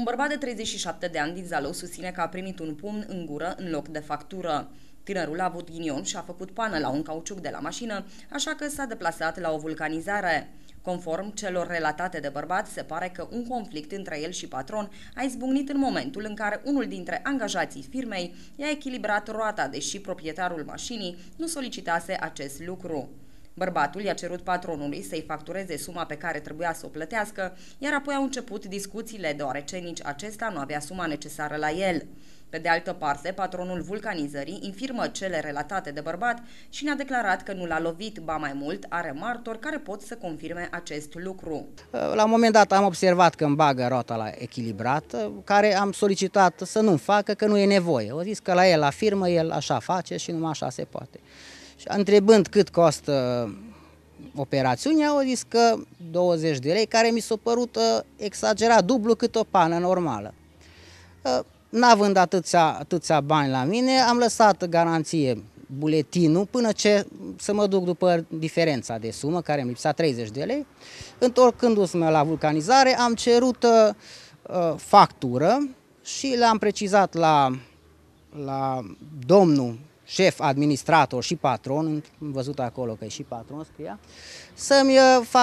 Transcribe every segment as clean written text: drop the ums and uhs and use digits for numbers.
Un bărbat de 37 de ani din Zalău susține că a primit un pumn în gură în loc de factură. Tânărul a avut ghinion și a făcut pană la un cauciuc de la mașină, așa că s-a deplasat la o vulcanizare. Conform celor relatate de bărbat, se pare că un conflict între el și patron a izbucnit în momentul în care unul dintre angajații firmei i-a echilibrat roata, deși proprietarul mașinii nu solicitase acest lucru. Bărbatul i-a cerut patronului să-i factureze suma pe care trebuia să o plătească, iar apoi au început discuțiile, deoarece nici acesta nu avea suma necesară la el. Pe de altă parte, patronul vulcanizării infirmă cele relatate de bărbat și ne-a declarat că nu l-a lovit, ba mai mult, are martori care pot să confirme acest lucru. La un moment dat am observat că îmi bagă roata la echilibrat, care am solicitat să nu-mi facă, că nu e nevoie. Au zis că la el, la firmă, el așa face și numai așa se poate. Și întrebând cât costă operațiunea, au zis că 20 de lei, care mi s-a părut exagerat, dublu cât o pană normală. N-având atâția bani la mine, am lăsat garanție buletinul până ce să mă duc după diferența de sumă, care îmi lipsea 30 de lei. Întorcându-mă la vulcanizare, am cerut factură și le-am precizat la domnul șef, administrator și patron, am văzut acolo că e și patron, scria, să-mi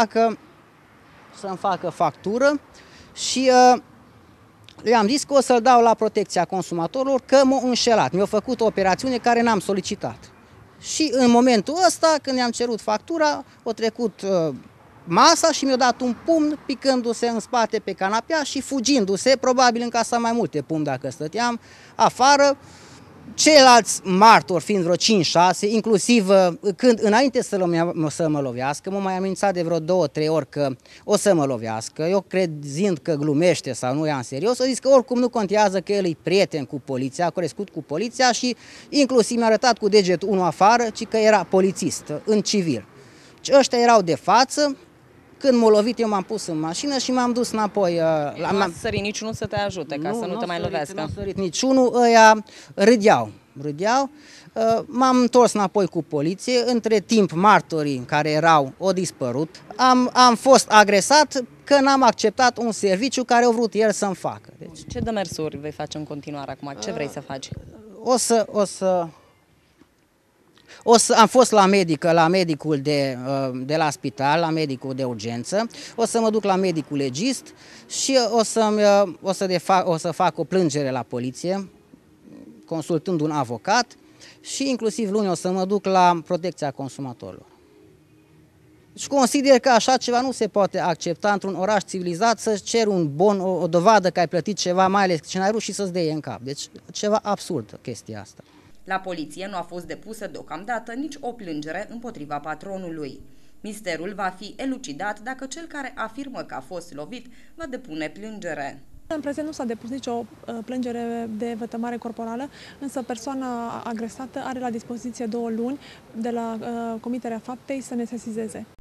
facă factură și le-am zis că o să-l dau la protecția consumatorilor, că m-a înșelat. Mi-a făcut o operațiune care n-am solicitat. Și în momentul ăsta, când i-am cerut factura, a trecut masa și mi-a dat un pumn, picându-se în spate pe canapea și fugindu-se, probabil în casa mai multe pumni dacă stăteam afară. Ceilalți martori, fiind vreo 5-6, inclusiv când înainte să mă lovească, m-a mai amenințat de vreo 2-3 ori că o să mă lovească, eu crezând că glumește sau nu ia în serios, a zis că oricum nu contează, că el e prieten cu poliția, a crescut cu poliția și inclusiv mi-a arătat cu degetul unul afară, ci că era polițist, în civil. Și ăștia erau de față. Când m-a lovit, eu m-am pus în mașină și m-am dus înapoi. Nu a sărit niciunul să te ajute, ca să nu te mai lovească. Nu a sărit niciunul, ăia râdeau. M-am întors înapoi cu poliție, între timp martorii care erau au dispărut. Am fost agresat că n-am acceptat un serviciu care a vrut el să-mi facă. Deci, ce demersuri vei face în continuare acum? Ce vrei să faci? Am fost la medicul de la spital, la medicul de urgență, o să mă duc la medicul legist și o să fac o plângere la poliție, consultând un avocat și inclusiv luni o să mă duc la protecția consumatorilor. Și consider că așa ceva nu se poate accepta într-un oraș civilizat, să-ți ceri un bon, o dovadă că ai plătit ceva, mai ales ce n-ai și să-ți dea în cap. Deci ceva absurd chestia asta. La poliție nu a fost depusă deocamdată nici o plângere împotriva patronului. Misterul va fi elucidat dacă cel care afirmă că a fost lovit va depune plângere. În prezent nu s-a depus nicio plângere de vătămare corporală, însă persoana agresată are la dispoziție 2 luni de la comiterea faptei să ne sesizeze.